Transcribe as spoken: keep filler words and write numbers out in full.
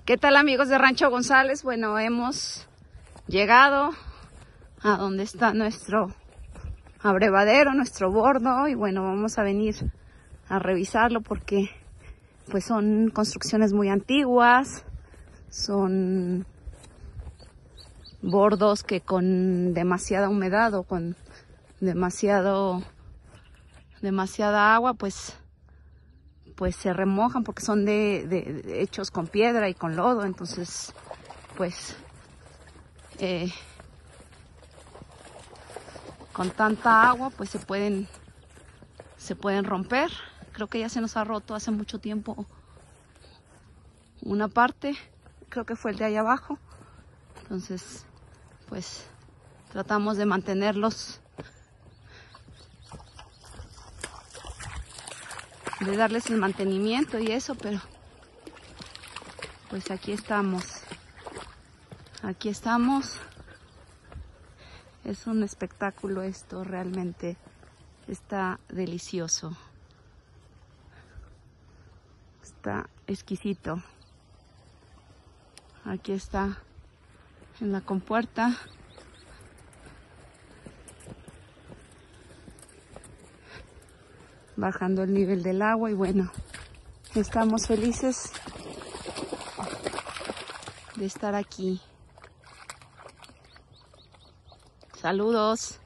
¿Qué tal, amigos de Rancho González? Bueno, hemos llegado a donde está nuestro abrevadero, nuestro bordo, y bueno, vamos a venir a revisarlo porque pues son construcciones muy antiguas, son bordos que con demasiada humedad o con demasiado demasiada agua pues pues se remojan porque son de, de, de hechos con piedra y con lodo. Entonces pues eh, con tanta agua pues se pueden se pueden romper. Creo que ya se nos ha roto hace mucho tiempo una parte, creo que fue el de allá abajo. Entonces pues tratamos de mantenerlos, de darles el mantenimiento y eso, pero pues aquí estamos, aquí estamos. Es un espectáculo esto, realmente está delicioso, está exquisito. Aquí está en la compuerta. Bajando el nivel del agua y bueno, estamos felices de estar aquí. Saludos.